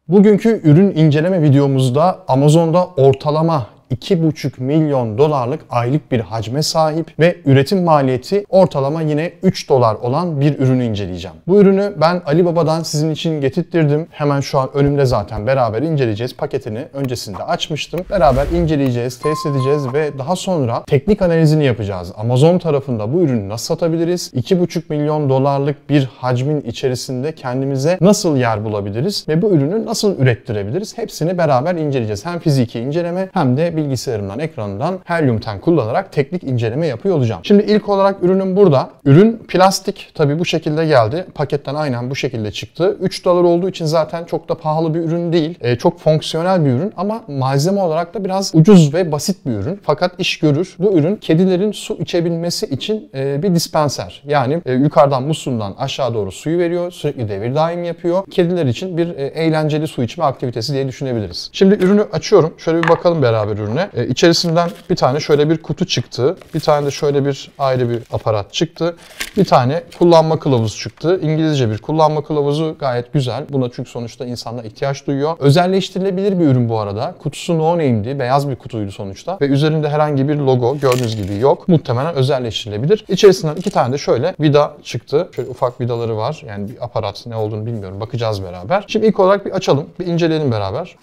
Bugünkü ürün inceleme videomuzda Amazon'da ortalama 2,5 milyon dolarlık aylık bir hacme sahip ve üretim maliyeti ortalama yine 3 dolar olan bir ürünü inceleyeceğim. Bu ürünü ben Alibaba'dan sizin için getirttirdim. Hemen şu an önümde zaten beraber inceleyeceğiz. Paketini öncesinde açmıştım. Beraber inceleyeceğiz, test edeceğiz ve daha sonra teknik analizini yapacağız. Amazon tarafında bu ürünü nasıl satabiliriz? 2,5 milyon dolarlık bir hacmin içerisinde kendimize nasıl yer bulabiliriz? Ve bu ürünü nasıl ürettirebiliriz? Hepsini beraber inceleyeceğiz. Hem fiziki inceleme hem de bilgisayarımdan, ekranından Helium 10 kullanarak teknik inceleme yapıyor olacağım. Şimdi ilk olarak ürünüm burada. Ürün plastik. Tabii bu şekilde geldi. Paketten aynen bu şekilde çıktı. 3 dolar olduğu için zaten çok da pahalı bir ürün değil. Çok fonksiyonel bir ürün ama malzeme olarak da biraz ucuz ve basit bir ürün. Fakat iş görür. Bu ürün kedilerin su içebilmesi için bir dispenser. Yani yukarıdan musluğundan aşağı doğru suyu veriyor. Sürekli devir daim yapıyor. Kediler için bir eğlenceli su içme aktivitesi diye düşünebiliriz. Şimdi ürünü açıyorum. Şöyle bir bakalım beraber ürüne. İçerisinden bir tane şöyle bir kutu çıktı. Bir tane de şöyle bir ayrı bir aparat çıktı. Bir tane kullanma kılavuzu çıktı. İngilizce bir kullanma kılavuzu gayet güzel. Buna çünkü sonuçta insanlar ihtiyaç duyuyor. Özelleştirilebilir bir ürün bu arada. Kutusu no name'di. Beyaz bir kutuydu sonuçta. Ve üzerinde herhangi bir logo gördüğünüz gibi yok. Muhtemelen özelleştirilebilir. İçerisinden iki tane de şöyle vida çıktı. Şöyle ufak vidaları var. Yani bir aparat ne olduğunu bilmiyorum. Bakacağız beraber. Şimdi ilk olarak bir açalım. Bir inceleyelim beraber.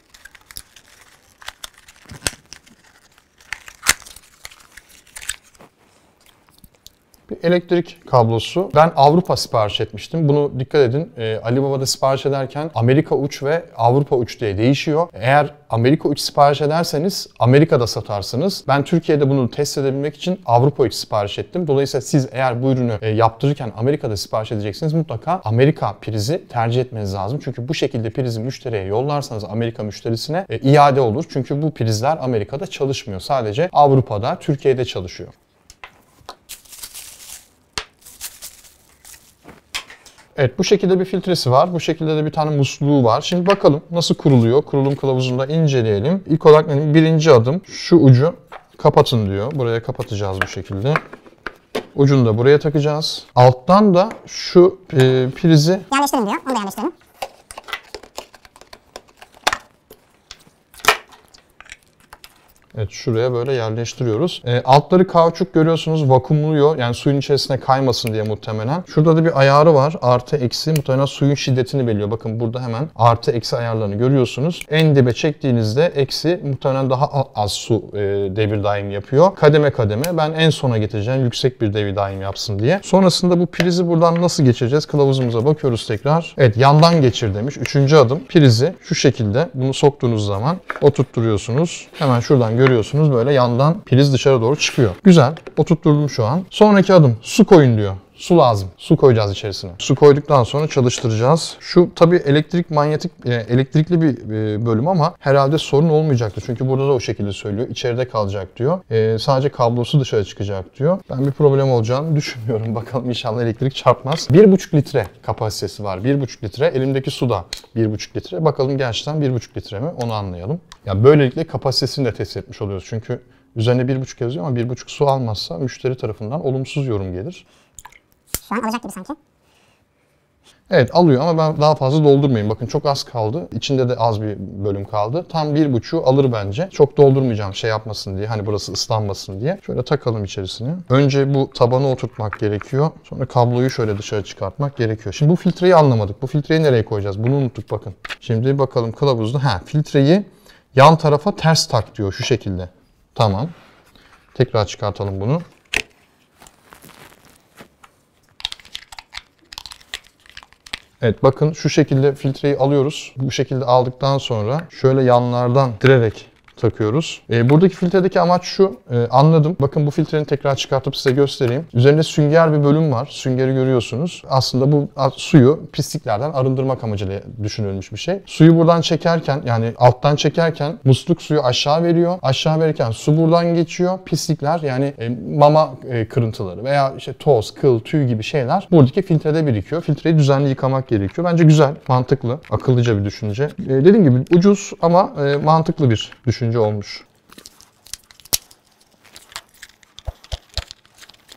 Elektrik kablosu. Ben Avrupa sipariş etmiştim. Bunu dikkat edin. Alibaba'da sipariş ederken Amerika uç ve Avrupa uç diye değişiyor. Eğer Amerika uç sipariş ederseniz Amerika'da satarsınız. Ben Türkiye'de bunu test edebilmek için Avrupa uç sipariş ettim. Dolayısıyla siz eğer bu ürünü yaptırırken Amerika'da sipariş edeceksiniz mutlaka Amerika prizi tercih etmeniz lazım. Çünkü bu şekilde prizi müşteriye yollarsanız Amerika müşterisine iade olur. Çünkü bu prizler Amerika'da çalışmıyor. Sadece Avrupa'da, Türkiye'de çalışıyor. Evet, bu şekilde bir filtresi var. Bu şekilde de bir tane musluğu var. Şimdi bakalım nasıl kuruluyor. Kurulum kılavuzunda inceleyelim. İlk olarak birinci adım şu ucu kapatın diyor. Buraya kapatacağız bu şekilde. Ucunu da buraya takacağız. Alttan da şu prizi yerleştirin diyor. Onu da yerleştirelim. Evet, şuraya böyle yerleştiriyoruz. Altları kauçuk görüyorsunuz, vakumluyor. Yani suyun içerisine kaymasın diye muhtemelen. Şurada da bir ayarı var. Artı eksi. Muhtemelen suyun şiddetini belirliyor. Bakın burada hemen artı eksi ayarlarını görüyorsunuz. En dibe çektiğinizde eksi muhtemelen daha az su devir daim yapıyor. Kademe kademe. Ben en sona getireceğim. Yüksek bir devir daim yapsın diye. Sonrasında bu prizi buradan nasıl geçireceğiz? Kılavuzumuza bakıyoruz tekrar. Evet, yandan geçir demiş. Üçüncü adım. Prizi şu şekilde bunu soktuğunuz zaman oturtturuyorsunuz. Hemen şuradan görüyorsunuz böyle yandan priz dışarı doğru çıkıyor. Güzel. Oturtturdum şu an. Sonraki adım su koyun diyor. Su lazım. Su koyacağız içerisine. Su koyduktan sonra çalıştıracağız. Şu tabii elektrikli bir bölüm ama herhalde sorun olmayacaktır. Çünkü burada da o şekilde söylüyor. İçeride kalacak diyor. Sadece kablosu dışarı çıkacak diyor. Ben bir problem olacağını düşünmüyorum. Bakalım inşallah elektrik çarpmaz. 1,5 litre kapasitesi var. 1,5 litre. Elimdeki su da 1,5 litre. Bakalım gerçekten 1,5 litre mi? Onu anlayalım. Ya böylelikle kapasitesini de test etmiş oluyoruz. Çünkü üzerine 1,5 yazıyor ama 1,5 su almazsa müşteri tarafından olumsuz yorum gelir. Şu an alacak gibi sanki. Evet, alıyor ama ben daha fazla doldurmayayım. Bakın çok az kaldı. İçinde de az bir bölüm kaldı. Tam 1,5'u alır bence. Çok doldurmayacağım şey yapmasın diye. Hani burası ıslanmasın diye. Şöyle takalım içerisine. Önce bu tabanı oturtmak gerekiyor. Sonra kabloyu şöyle dışarı çıkartmak gerekiyor. Şimdi bu filtreyi anlamadık. Bu filtreyi nereye koyacağız? Bunu unuttuk bakın. Şimdi bakalım kılavuzda. Filtreyi yan tarafa ters tak diyor şu şekilde. Tamam. Tekrar çıkartalım bunu. Evet, bakın şu şekilde filtreyi alıyoruz. Bu şekilde aldıktan sonra şöyle yanlardan direkt takıyoruz. Buradaki filtredeki amaç şu. Anladım. Bakın bu filtreyi tekrar çıkartıp size göstereyim. Üzerinde sünger bir bölüm var. Süngeri görüyorsunuz. Aslında bu suyu pisliklerden arındırmak amacıyla düşünülmüş bir şey. Suyu buradan çekerken yani alttan çekerken musluk suyu aşağı veriyor. Aşağı verirken su buradan geçiyor. Pislikler yani mama kırıntıları veya işte toz, kıl, tüy gibi şeyler buradaki filtrede birikiyor. Filtreyi düzenli yıkamak gerekiyor. Bence güzel, mantıklı, akıllıca bir düşünce. Dediğim gibi ucuz ama mantıklı bir düşünce olmuş.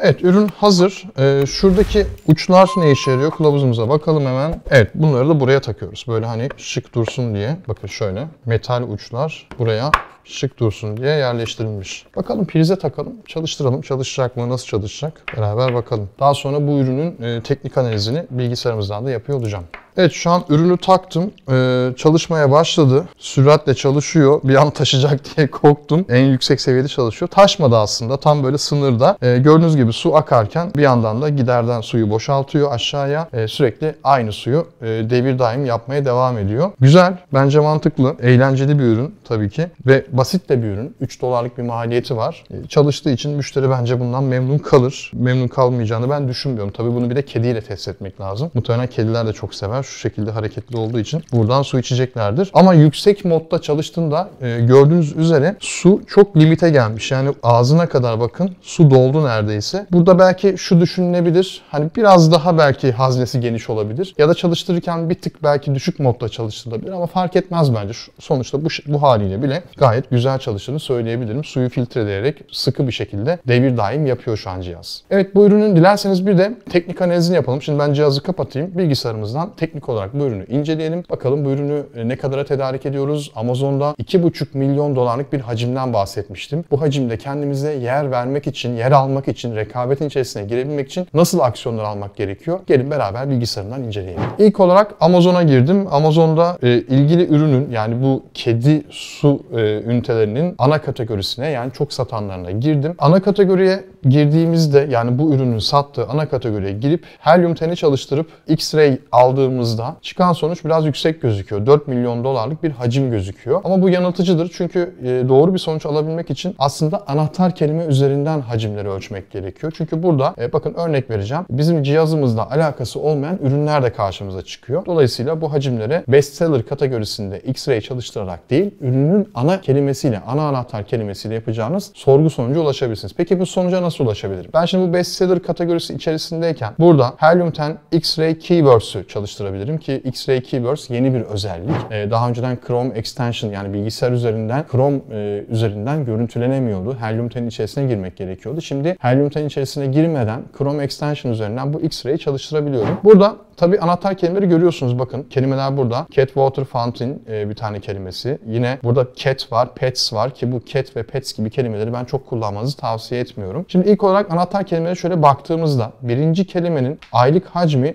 Evet, ürün hazır. Şuradaki uçlar ne işe yarıyor? Kılavuzumuza bakalım hemen. Evet, bunları da buraya takıyoruz. Böyle hani şık dursun diye. Bakın şöyle metal uçlar buraya şık dursun diye yerleştirilmiş. Bakalım prize takalım, çalıştıralım. Çalışacak mı, nasıl çalışacak? Beraber bakalım. Daha sonra bu ürünün teknik analizini bilgisayarımızdan da yapıyor olacağım. Evet, şu an ürünü taktım. Çalışmaya başladı. Süratle çalışıyor. Bir an taşıyacak diye korktum. En yüksek seviyede çalışıyor. Taşmadı aslında. Tam böyle sınırda. Gördüğünüz gibi su akarken bir yandan da giderden suyu boşaltıyor aşağıya. Sürekli aynı suyu devir daim yapmaya devam ediyor. Güzel. Bence mantıklı. Eğlenceli bir ürün tabii ki. Ve basit de bir ürün. 3 dolarlık bir maliyeti var. Çalıştığı için müşteri bence bundan memnun kalır. Memnun kalmayacağını ben düşünmüyorum. Tabii bunu bir de kediyle test etmek lazım. Muhtemelen kediler de çok sever. Şu şekilde hareketli olduğu için buradan su içeceklerdir. Ama yüksek modda çalıştığında gördüğünüz üzere su çok limite gelmiş. Yani ağzına kadar bakın su doldu neredeyse. Burada belki şu düşünülebilir. Hani biraz daha belki haznesi geniş olabilir. Ya da çalıştırırken bir tık belki düşük modda çalıştırılabilir ama fark etmez bence. Sonuçta bu haliyle bile gayet güzel çalıştığını söyleyebilirim. Suyu filtreleyerek sıkı bir şekilde devir daim yapıyor şu an cihaz. Evet, bu ürünün dilerseniz bir de teknik analizini yapalım. Şimdi ben cihazı kapatayım. Bilgisayarımızdan teknik olarak bu ürünü inceleyelim. Bakalım bu ürünü ne kadara tedarik ediyoruz? Amazon'da 2,5 milyon dolarlık bir hacimden bahsetmiştim. Bu hacimde kendimize yer vermek için, yer almak için, rekabetin içerisine girebilmek için nasıl aksiyonlar almak gerekiyor? Gelin beraber bilgisayarından inceleyelim. İlk olarak Amazon'a girdim. Amazon'da ilgili ürünün, yani bu kedi su ünitelerinin ana kategorisine, yani çok satanlarına girdim. Ana kategoriye girdiğimizde, yani bu ürünün sattığı ana kategoriye girip Helium 10'i çalıştırıp X-Ray aldığımızda çıkan sonuç biraz yüksek gözüküyor. 4 milyon dolarlık bir hacim gözüküyor. Ama bu yanıltıcıdır çünkü doğru bir sonuç alabilmek için aslında anahtar kelime üzerinden hacimleri ölçmek gerekiyor. Çünkü burada bakın örnek vereceğim. Bizim cihazımızla alakası olmayan ürünler de karşımıza çıkıyor. Dolayısıyla bu hacimlere bestseller kategorisinde X-Ray çalıştırarak değil, ürünün ana kelimesiyle, ana anahtar kelimesiyle yapacağınız sorgu sonucu ulaşabilirsiniz. Peki bu sonuca nasıl ulaşabilirim? Ben şimdi bu bestseller kategorisi içerisindeyken burada Helium 10 X-Ray Keywords'ü çalıştırabilirim ki X-Ray Keywords yeni bir özellik. Daha önceden Chrome Extension, yani bilgisayar üzerinden Chrome üzerinden görüntülenemiyordu. Helium 10'in içerisine girmek gerekiyordu. Şimdi Helium 10'in içerisine girmeden Chrome Extension üzerinden bu X-Ray'i çalıştırabiliyorum. Burada tabii anahtar kelimeleri görüyorsunuz, bakın. Kelimeler burada. Cat, water, fountain bir tane kelimesi. Yine burada cat var, pets var ki bu cat ve pets gibi kelimeleri ben çok kullanmanızı tavsiye etmiyorum. Şimdi ilk olarak anahtar kelimelere şöyle baktığımızda birinci kelimenin aylık hacmi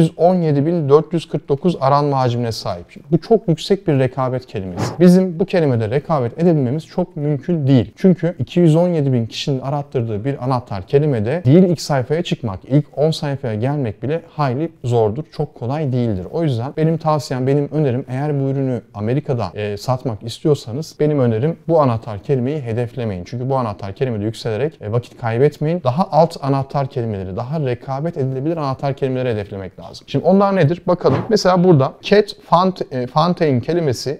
217.449 aranma hacmine sahip. Bu çok yüksek bir rekabet kelimesi. Bizim bu kelimede rekabet edebilmemiz çok mümkün değil. Çünkü 217.000 kişinin arattırdığı bir anahtar kelimede değil ilk sayfaya çıkmak, ilk 10 sayfaya gelmek bile hayli zordur. Çok kolay değildir. O yüzden benim tavsiyem, benim önerim, eğer bu ürünü Amerika'da satmak istiyorsanız benim önerim bu anahtar kelimeyi hedeflemeyin. Çünkü bu anahtar kelimede yükselerek vakit kaybetmeyin. Daha alt anahtar kelimeleri, daha rekabet edilebilir anahtar kelimeleri hedeflemek lazım. Şimdi onlar nedir? Bakalım. Mesela burada cat, fountain kelimesi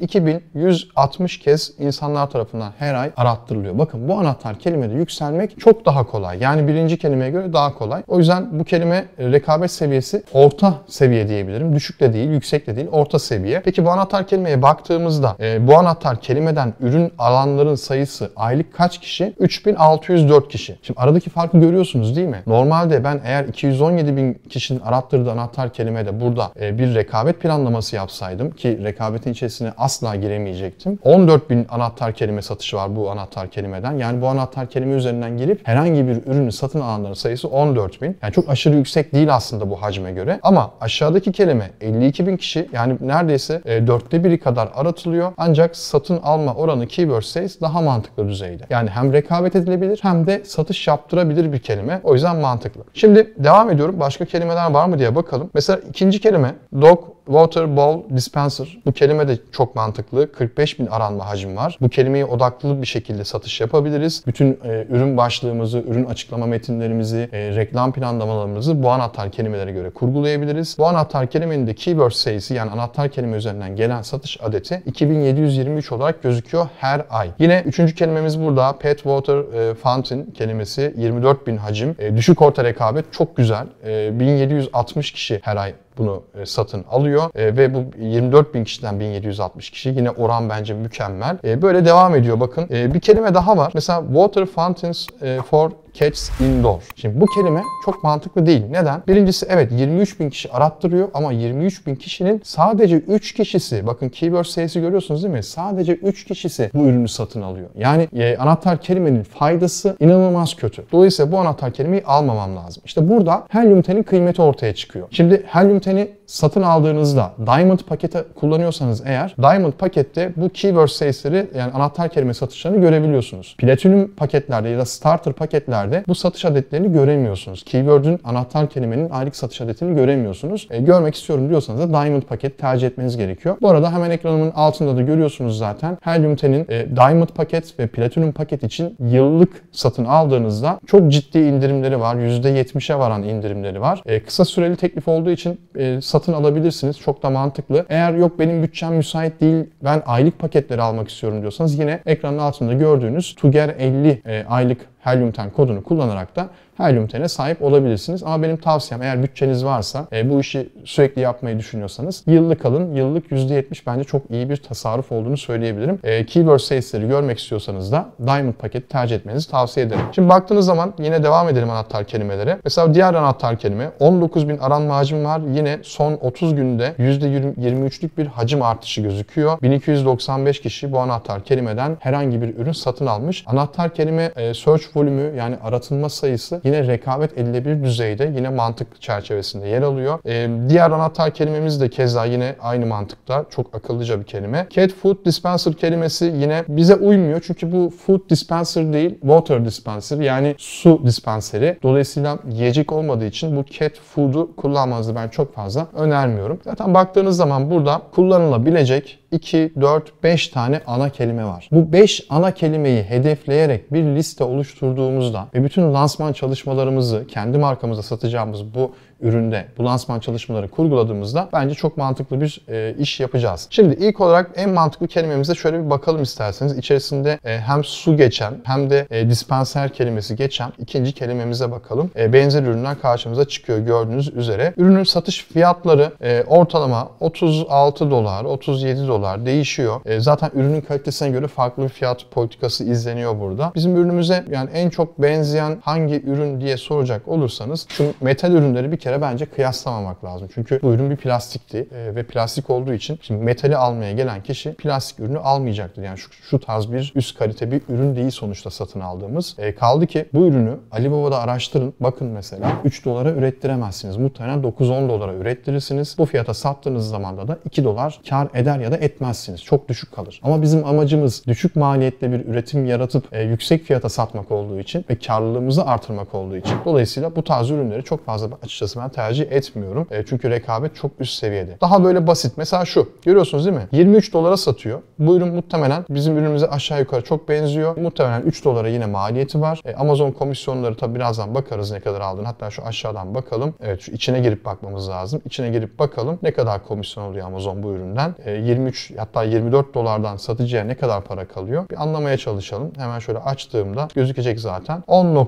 52.160 kez insanlar tarafından her ay arattırılıyor. Bakın bu anahtar kelimede yükselmek çok daha kolay. Yani birinci kelimeye göre daha kolay. O yüzden bu kelime rekabet seviyesi orta seviye diyebilirim. Düşük de değil, yüksek de değil, orta seviye. Peki bu anahtar kelimeye baktığımızda bu anahtar kelimeden ürün alanların sayısı aylık kaç kişi? 3604 kişi. Şimdi aradaki farkı görüyorsunuz değil mi? Normalde ben eğer 217.000 kişinin arattırdığı anahtar kelimede burada bir rekabet planlaması yapsaydım ki rekabetin içerisine asla giremeyecektim. 14.000 anahtar kelime satışı var bu anahtar kelimeden. Yani bu anahtar kelime üzerinden girip herhangi bir ürünü satın alanların sayısı 14.000. Yani çok aşırı yüksek değil aslında bu hacme göre. Ama aşağıdaki kelime 52.000 kişi, yani neredeyse 1/4 kadar aratılıyor. Ancak satın alma oranı keyword sayısı daha mantıklı düzeyde. Yani hem rekabet edilebilir hem de satış yaptırabilir bir kelime. O yüzden mantıklı. Şimdi devam ediyorum. Başka kelimeler var mı diye bakalım. Mesela ikinci kelime dog, water, bowl, dispenser. Bu kelime de çok mantıklı. 45.000 aranma hacmi var. Bu kelimeye odaklı bir şekilde satış yapabiliriz. Bütün ürün başlığımızı, ürün açıklama metinlerimizi, reklam planlamalarımızı bu anahtar kelimelere göre kurgulayabiliriz. Bu anahtar kelimenin de keyword sayısı, yani anahtar kelime üzerinden gelen satış adeti 2723 olarak gözüküyor her ay. Yine üçüncü kelimemiz burada. Pet, water, fountain kelimesi 24.000 hacim. Düşük orta rekabet çok güzel. 1760 kişi her ay bunu satın alıyor ve bu 24.000 kişiden 1760 kişi, yine oran bence mükemmel. Böyle devam ediyor bakın. Bir kelime daha var. Mesela water fountains for cats indoor. Şimdi bu kelime çok mantıklı değil. Neden? Birincisi evet 23.000 kişi arattırıyor ama 23.000 kişinin sadece 3 kişisi, bakın keyword sayısı görüyorsunuz değil mi? Sadece 3 kişisi bu ürünü satın alıyor. Yani anahtar kelimenin faydası inanılmaz kötü. Dolayısıyla bu anahtar kelimeyi almamam lazım. İşte burada Helium 10'in kıymeti ortaya çıkıyor. Şimdi Helium 10'i satın aldığınızda Diamond paketi kullanıyorsanız eğer, Diamond pakette bu keyword sayıları, yani anahtar kelime satışlarını görebiliyorsunuz. Platinum paketlerde ya da starter paketlerde bu satış adetlerini göremiyorsunuz. Keyword'ün, anahtar kelimenin aylık satış adetini göremiyorsunuz. Görmek istiyorum diyorsanız da Diamond paket tercih etmeniz gerekiyor. Bu arada hemen ekranımın altında da görüyorsunuz zaten Helium 10'in Diamond paket ve Platinum paket için yıllık satın aldığınızda çok ciddi indirimleri var. %70'e varan indirimleri var. Kısa süreli teklif olduğu için satın alabilirsiniz. Çok da mantıklı. Eğer yok benim bütçem müsait değil, ben aylık paketleri almak istiyorum diyorsanız yine ekranın altında gördüğünüz Tuger 50 aylık Helium 10 kodunu kullanarak da Helium 10'e sahip olabilirsiniz. Ama benim tavsiyem, eğer bütçeniz varsa, bu işi sürekli yapmayı düşünüyorsanız yıllık alın. Yıllık %70 bence çok iyi bir tasarruf olduğunu söyleyebilirim. Keyword sayıları görmek istiyorsanız da Diamond paketi tercih etmenizi tavsiye ederim. Şimdi baktığınız zaman yine devam edelim anahtar kelimelere. Mesela diğer anahtar kelime 19.000 aranma hacim var. Yine son 30 günde %23'lük bir hacim artışı gözüküyor. 1295 kişi bu anahtar kelimeden herhangi bir ürün satın almış. Anahtar kelime search volümü, yani aratılma sayısı yine rekabet edilebilir düzeyde, yine mantık çerçevesinde yer alıyor. Diğer anahtar kelimemiz de keza yine aynı mantıkta, çok akıllıca bir kelime. Cat food dispenser kelimesi yine bize uymuyor çünkü bu food dispenser değil, water dispenser, yani su dispenseri. Dolayısıyla yiyecek olmadığı için bu cat food'u kullanmanızı ben çok fazla önermiyorum. Zaten baktığınız zaman burada kullanılabilecek 2, 4, 5 tane ana kelime var. Bu 5 ana kelimeyi hedefleyerek bir liste oluşturduğumuzda ve bütün lansman çalışmalarımızı kendi markamıza satacağımız bu üründe bu lansman çalışmaları kurguladığımızda bence çok mantıklı bir iş yapacağız. Şimdi ilk olarak en mantıklı kelimemize şöyle bir bakalım isterseniz. İçerisinde hem su geçen hem de dispenser kelimesi geçen ikinci kelimemize bakalım. Benzer ürünler karşımıza çıkıyor gördüğünüz üzere. Ürünün satış fiyatları ortalama 36 dolar, 37 dolar değişiyor. Zaten ürünün kalitesine göre farklı bir fiyat politikası izleniyor burada. Bizim ürünümüze yani en çok benzeyen hangi ürün diye soracak olursanız, şu metal ürünleri bir kere bence kıyaslamamak lazım. Çünkü bu ürün bir plastikti ve plastik olduğu için şimdi metali almaya gelen kişi plastik ürünü almayacaktır. Yani şu tarz bir üst kalite bir ürün değil sonuçta satın aldığımız. Kaldı ki bu ürünü Alibaba'da araştırın. Bakın mesela 3 dolara ürettiremezsiniz. Muhtemelen 9-10 dolara ürettirirsiniz. Bu fiyata sattığınız zamanda da 2 dolar kar eder ya da etmezsiniz. Çok düşük kalır. Ama bizim amacımız düşük maliyetli bir üretim yaratıp yüksek fiyata satmak olduğu için ve karlılığımızı artırmak olduğu için. Dolayısıyla bu tarz ürünleri çok fazla açıkçası ben tercih etmiyorum. Çünkü rekabet çok üst seviyede. Daha böyle basit. Mesela şu. Görüyorsunuz değil mi? 23 dolara satıyor. Bu ürün muhtemelen bizim ürünümüze aşağı yukarı çok benziyor. Muhtemelen 3 dolara yine maliyeti var. Amazon komisyonları tabi birazdan bakarız ne kadar aldığını. Hatta şu aşağıdan bakalım. Evet, şu içine girip bakmamız lazım. İçine girip bakalım ne kadar komisyon oluyor Amazon bu üründen. 23 hatta 24 dolardan satıcıya ne kadar para kalıyor? Bir anlamaya çalışalım. Hemen şöyle açtığımda gözükecek zaten.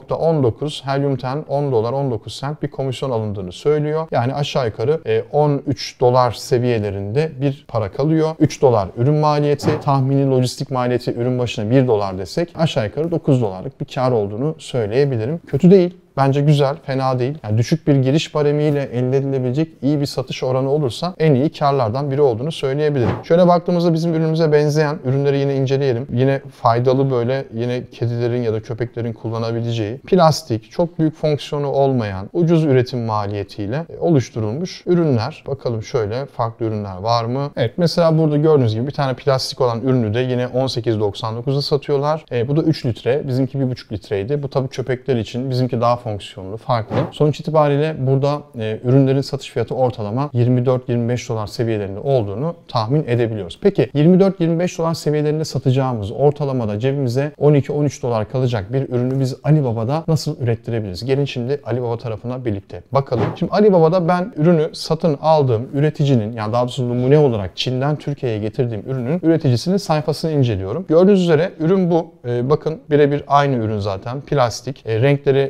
10.19 Helium 10 $10 19 cent bir komisyon alındığını söylüyor. Yani aşağı yukarı 13 dolar seviyelerinde bir para kalıyor. 3 dolar ürün maliyeti, tahmini lojistik maliyeti ürün başına 1 dolar desek aşağı yukarı 9 dolarlık bir kar olduğunu söyleyebilirim. Kötü değil. Bence güzel, fena değil. Yani düşük bir giriş baremiyle elde edilebilecek iyi bir satış oranı olursa en iyi karlardan biri olduğunu söyleyebilirim. Şöyle baktığımızda bizim ürünümüze benzeyen ürünleri yine inceleyelim. Yine faydalı böyle yine kedilerin ya da köpeklerin kullanabileceği plastik, çok büyük fonksiyonu olmayan, ucuz üretim maliyetiyle oluşturulmuş ürünler. Bakalım şöyle farklı ürünler var mı? Evet, mesela burada gördüğünüz gibi bir tane plastik olan ürünü de yine 18.99'a satıyorlar. Bu da 3 litre. Bizimki 1,5 litreydi. Bu tabii köpekler için. Bizimki daha fonksiyonlu, farklı. Sonuç itibariyle burada ürünlerin satış fiyatı ortalama 24-25 dolar seviyelerinde olduğunu tahmin edebiliyoruz. Peki 24-25 dolar seviyelerinde satacağımız ortalamada cebimize 12-13 dolar kalacak bir ürünü biz Alibaba'da nasıl ürettirebiliriz? Gelin şimdi Alibaba tarafına birlikte bakalım. Şimdi Alibaba'da ben ürünü satın aldığım üreticinin, yani daha doğrusu numune olarak Çin'den Türkiye'ye getirdiğim ürünün üreticisinin sayfasını inceliyorum. Gördüğünüz üzere ürün bu. Bakın birebir aynı ürün zaten. Plastik. Renkleri değişebilir.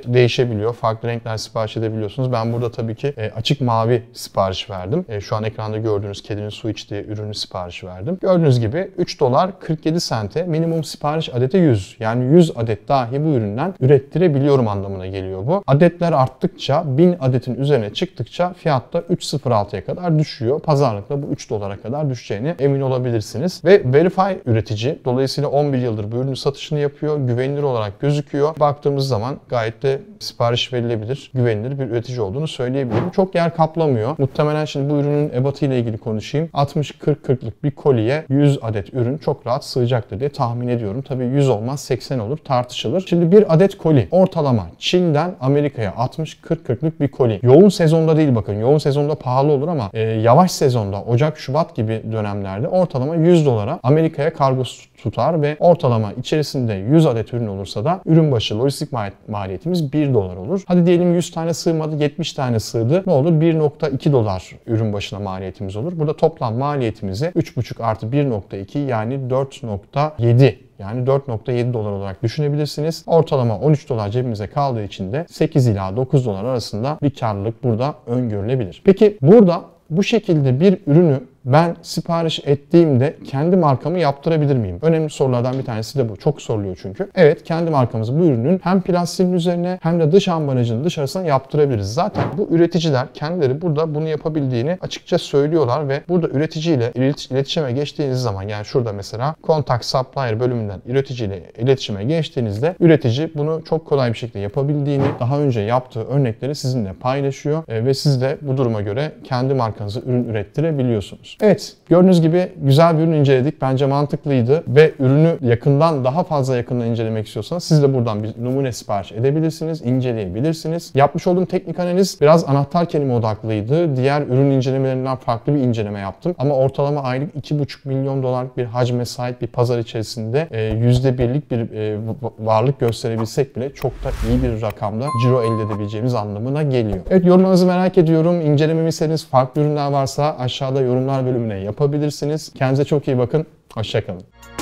değişebiliyor. Farklı renkler sipariş edebiliyorsunuz. Ben burada tabii ki açık mavi sipariş verdim. Şu an ekranda gördüğünüz kedinin su içtiği ürünü sipariş verdim. Gördüğünüz gibi 3 dolar 47 sente, minimum sipariş adeti 100. Yani 100 adet dahi bu üründen ürettirebiliyorum anlamına geliyor bu. Adetler arttıkça, 1000 adetin üzerine çıktıkça fiyatta 3.06'ya kadar düşüyor. Pazarlıkla bu 3 dolara kadar düşeceğine emin olabilirsiniz. Ve Verify üretici. Dolayısıyla 11 yıldır bu ürünün satışını yapıyor. Güvenilir olarak gözüküyor. Baktığımız zaman gayet de sipariş verilebilir, güvenilir bir üretici olduğunu söyleyebilirim. Çok yer kaplamıyor. Muhtemelen şimdi bu ürünün ebatı ile ilgili konuşayım. 60-40-40'lık bir koliye 100 adet ürün çok rahat sığacaktır diye tahmin ediyorum. Tabii 100 olmaz, 80 olur, tartışılır. Şimdi bir adet koli ortalama Çin'den Amerika'ya 60-40'lık bir koli. Yoğun sezonda değil bakın. Yoğun sezonda pahalı olur ama yavaş sezonda Ocak-Şubat gibi dönemlerde ortalama 100 dolara Amerika'ya kargo tutar ve ortalama içerisinde 100 adet ürün olursa da ürün başı lojistik maliyetimiz 1 dolar olur. Hadi diyelim 100 tane sığmadı, 70 tane sığdı. Ne olur? 1.2 dolar ürün başına maliyetimiz olur. Burada toplam maliyetimizi 3.5 artı 1.2 yani 4.7 yani 4.7 dolar olarak düşünebilirsiniz. Ortalama 13 dolar cebimize kaldığı için de 8 ila 9 dolar arasında bir karlılık burada öngörülebilir. Peki burada bu şekilde bir ürünü ben sipariş ettiğimde kendi markamı yaptırabilir miyim? Önemli sorulardan bir tanesi de bu. Çok soruluyor çünkü. Evet, kendi markamızı bu ürünün hem plastiğin üzerine hem de dış ambalajının dışarısına yaptırabiliriz. Zaten bu üreticiler kendileri burada bunu yapabildiğini açıkça söylüyorlar ve burada üreticiyle iletişime geçtiğiniz zaman, yani şurada mesela Contact Supplier bölümünden üreticiyle iletişime geçtiğinizde üretici bunu çok kolay bir şekilde yapabildiğini, daha önce yaptığı örnekleri sizinle paylaşıyor ve siz de bu duruma göre kendi markanızı ürün ürettirebiliyorsunuz. Evet, gördüğünüz gibi güzel bir ürün inceledik. Bence mantıklıydı ve ürünü daha fazla yakından incelemek istiyorsanız siz de buradan bir numune sipariş edebilirsiniz, inceleyebilirsiniz. Yapmış olduğum teknik analiz biraz anahtar kelime odaklıydı. Diğer ürün incelemelerinden farklı bir inceleme yaptım. Ama ortalama aylık 2,5 milyon dolarlık bir hacme sahip bir pazar içerisinde %1'lik bir varlık gösterebilsek bile çok da iyi bir rakamda ciro elde edebileceğimiz anlamına geliyor. Evet, yorumlarınızı merak ediyorum. İncelememi istediğiniz farklı ürünler varsa aşağıda yorumlar bölümüne yapabilirsiniz. Kendinize çok iyi bakın. Hoşça kalın.